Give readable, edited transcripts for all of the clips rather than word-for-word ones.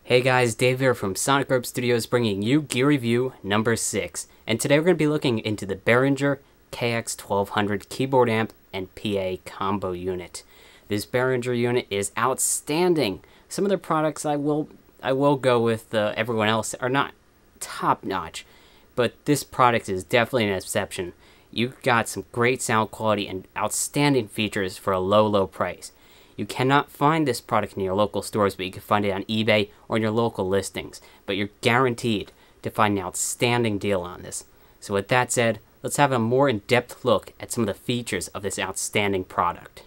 Hey guys, Dave here from SonicOrbStudios bringing you Gear Review number 6. And today we're going to be looking into the Behringer KX1200 keyboard amp and PA combo unit. This Behringer unit is outstanding. Some of their products I will go with everyone else are not top notch, but this product is definitely an exception. You've got some great sound quality and outstanding features for a low price. You cannot find this product in your local stores, but you can find it on eBay or in your local listings. But you're guaranteed to find an outstanding deal on this. So with that said, let's have a more in-depth look at some of the features of this outstanding product.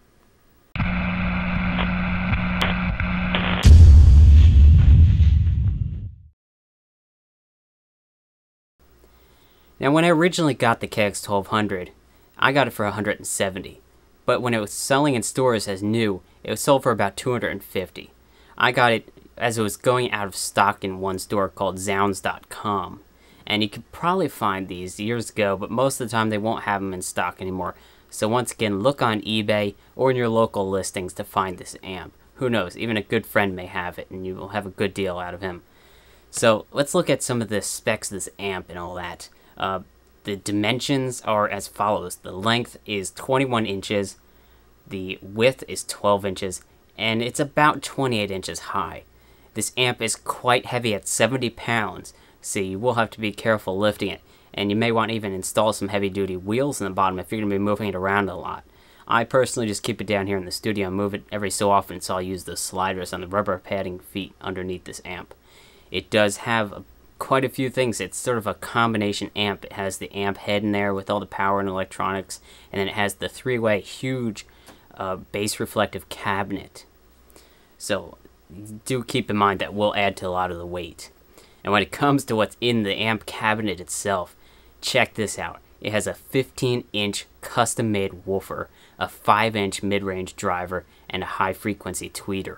Now when I originally got the KX1200, I got it for $170. But when it was selling in stores as new, it was sold for about $250. I got it as it was going out of stock in one store called Zounds.com. And you could probably find these years ago, but most of the time they won't have them in stock anymore. So once again, look on eBay or in your local listings to find this amp. Who knows, even a good friend may have it and you will have a good deal out of him. So let's look at some of the specs of this amp and all that. The dimensions are as follows. The length is 21 inches, the width is 12 inches, and it's about 28 inches high. This amp is quite heavy at 70 pounds, so you will have to be careful lifting it. And you may want to even install some heavy-duty wheels in the bottom if you're going to be moving it around a lot. I personally just keep it down here in the studio and move it every so often, so I'll use the sliders on the rubber padding feet underneath this amp. It does have quite a few things. It's sort of a combination amp. It has the amp head in there with all the power and electronics, and then it has the three-way huge bass reflective cabinet. So do keep in mind that will add to a lot of the weight. And when it comes to what's in the amp cabinet itself, check this out. It has a 15-inch custom-made woofer, a 5-inch mid-range driver, and a high-frequency tweeter.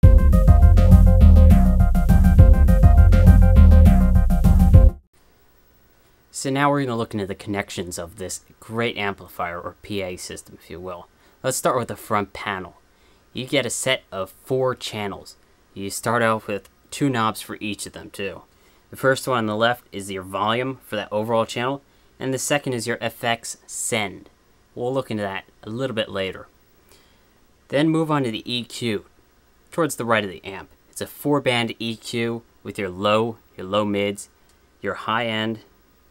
So now we're going to look into the connections of this great amplifier, or PA system, if you will. Let's start with the front panel. You get a set of 4 channels. You start off with 2 knobs for each of them, too. The first one on the left is your volume for that overall channel, and the second is your FX send. We'll look into that a little bit later. Then move on to the EQ, towards the right of the amp. It's a 4-band EQ with your low mids, your high end,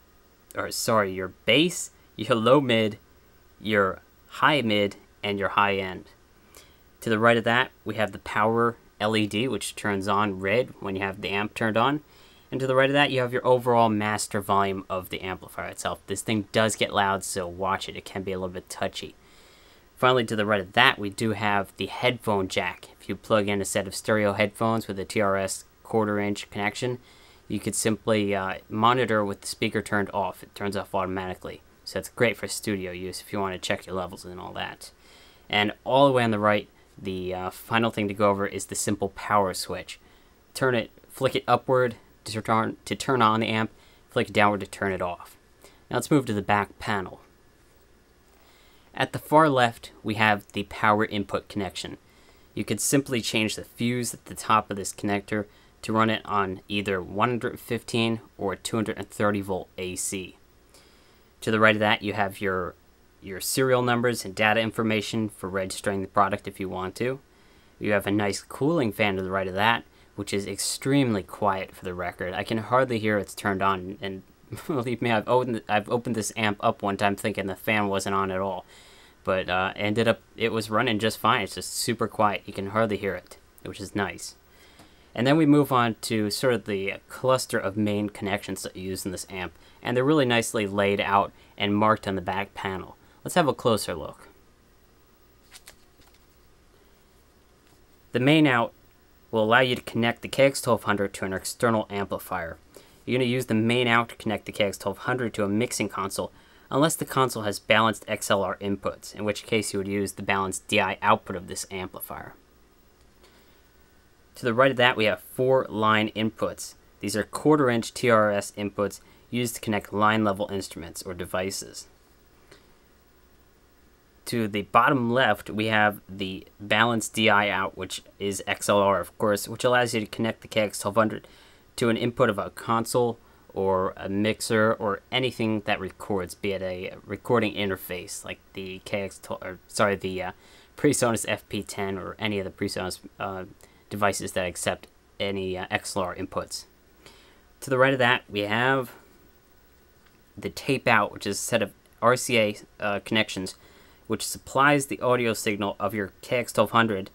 your bass, your low mid, your high mid, and your high end. To the right of that, we have the power LED, which turns on red when you have the amp turned on. And to the right of that, you have your overall master volume of the amplifier itself. This thing does get loud, so watch it. It can be a little bit touchy. Finally, to the right of that, we do have the headphone jack. If you plug in a set of stereo headphones with a TRS 1/4-inch connection, you could simply monitor with the speaker turned off. It turns off automatically. So it's great for studio use if you want to check your levels and all that. And all the way on the right, the final thing to go over is the simple power switch. Flick it upward to turn on the amp, flick it downward to turn it off. Now let's move to the back panel. At the far left, we have the power input connection. You could simply change the fuse at the top of this connector to run it on either 115 or 230 volt AC. To the right of that, you have your serial numbers and data information for registering the product if you want to. You have a nice cooling fan to the right of that, which is extremely quiet for the record. I can hardly hear it's turned on, and believe me, I've opened this amp up one time thinking the fan wasn't on at all, but it was running just fine. It's just super quiet. You can hardly hear it, which is nice. And then we move on to sort of the cluster of main connections that you use in this amp, and they're really nicely laid out and marked on the back panel. Let's have a closer look. The main out will allow you to connect the KX1200 to an external amplifier. You're going to use the main out to connect the KX1200 to a mixing console, unless the console has balanced XLR inputs, in which case you would use the balanced DI output of this amplifier. To the right of that, we have 4 line inputs. These are 1/4-inch TRS inputs used to connect line-level instruments or devices. To the bottom left, we have the balanced DI out, which is XLR, of course, which allows you to connect the KX1200 to an input of a console or a mixer or anything that records, be it a recording interface like the PreSonus FP10 or any of the PreSonus devices that accept any XLR inputs. To the right of that, we have the tape out, which is a set of RCA connections, which supplies the audio signal of your KX1200,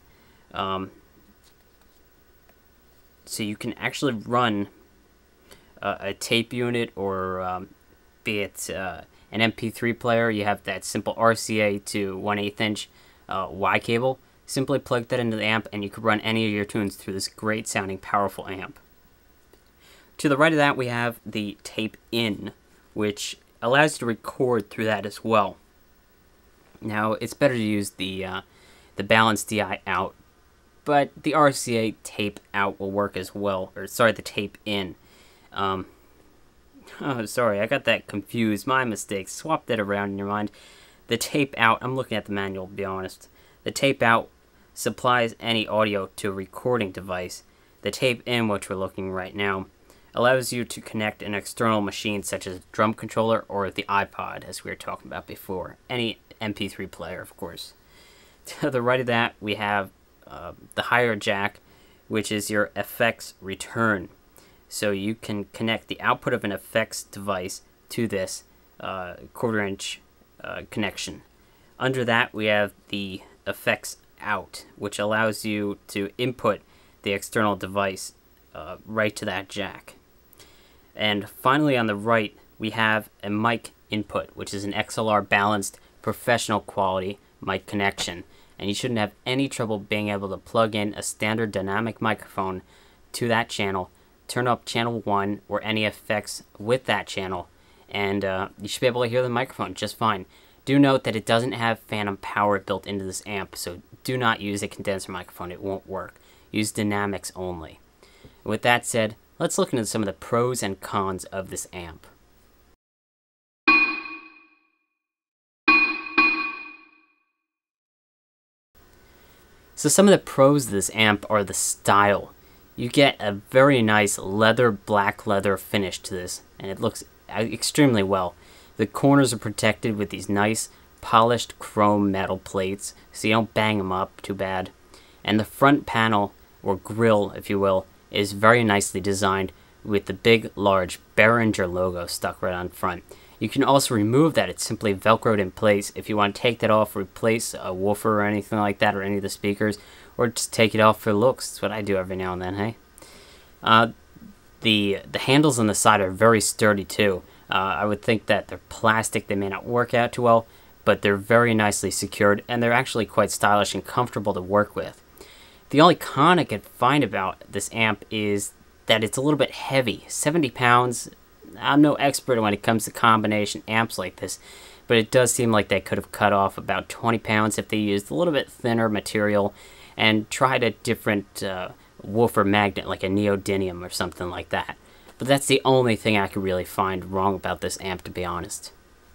so you can actually run a tape unit or be it an MP3 player. You have that simple RCA to 1/8 inch Y cable. Simply plug that into the amp and you can run any of your tunes through this great sounding powerful amp. To the right of that, we have the tape in, which allows you to record through that as well. Now, it's better to use the balanced DI out, but the RCA tape out will work as well. Or sorry, the tape in. Oh, sorry, I got that confused. My mistake. Swap that around in your mind. The tape out, I'm looking at the manual, to be honest. The tape out supplies any audio to a recording device. The tape in, which we're looking right now, allows you to connect an external machine such as a drum controller or the iPod, as we were talking about before. Any MP3 player, of course. To the right of that, we have the higher jack, which is your effects return. So you can connect the output of an effects device to this 1/4 inch connection. Under that, we have the effects out, which allows you to input the external device right to that jack. And finally, on the right, we have a mic input, which is an XLR balanced professional quality mic connection. And you shouldn't have any trouble being able to plug in a standard dynamic microphone to that channel, turn up channel 1 or any effects with that channel, and you should be able to hear the microphone just fine. Do note that it doesn't have phantom power built into this amp, so do not use a condenser microphone. It won't work. Use dynamics only. With that said, let's look into some of the pros and cons of this amp. So some of the pros of this amp are the style. You get a very nice black leather finish to this, and it looks extremely well. The corners are protected with these nice polished chrome metal plates, so you don't bang them up too bad. And the front panel, or grille if you will, is very nicely designed with the big large Behringer logo stuck right on front. You can also remove that. It's simply velcroed in place. If you want to take that off, replace a woofer or anything like that, or any of the speakers, or just take it off for looks. That's what I do every now and then, hey? The handles on the side are very sturdy too. I would think that they're plastic. They may not work out too well, but they're very nicely secured, and they're actually quite stylish and comfortable to work with. The only con I could find about this amp is that it's a little bit heavy. 70 pounds. I'm no expert when it comes to combination amps like this, but it does seem like they could have cut off about 20 pounds if they used a little bit thinner material and tried a different woofer magnet like a neodymium or something like that. But that's the only thing I could really find wrong about this amp, to be honest.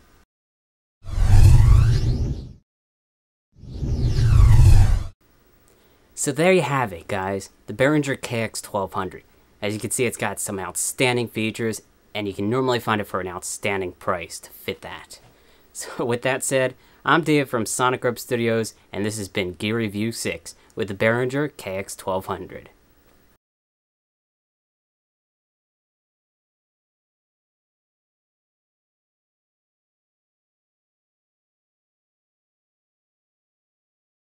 So there you have it, guys. The Behringer KX1200. As you can see, it's got some outstanding features, and you can normally find it for an outstanding price to fit that. So with that said, I'm Dave from SonicOrbStudios, and this has been Gear Review 6 with the Behringer KX1200.